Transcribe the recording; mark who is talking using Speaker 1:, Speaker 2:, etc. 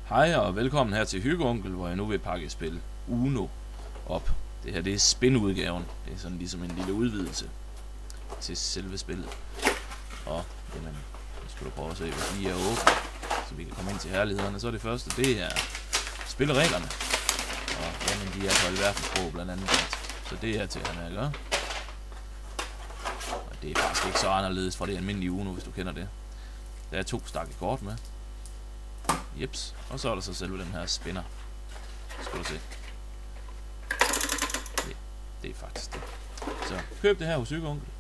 Speaker 1: Hej og velkommen her til Hyggeonkel, hvor jeg nu vil pakke spil Uno op. Det her det er spinudgaven. Det er sådan ligesom en lille udvidelse til selve spillet. Og jamen, nu skal du prøve at se, hvis lige er åbent, så vi kan komme ind til herlighederne. Så det første, det er spillereglerne. Og jamen, de er på alverdens sprog blandt andet. Så det er til at gøre. Og det er faktisk ikke så anderledes fra det almindelige Uno, hvis du kender det. Der er 2 stakke kort med. Jeps. Og så er der så selve den her spinner. Skal du se. Det er faktisk det. Så køb det her hos Hyggeonkel.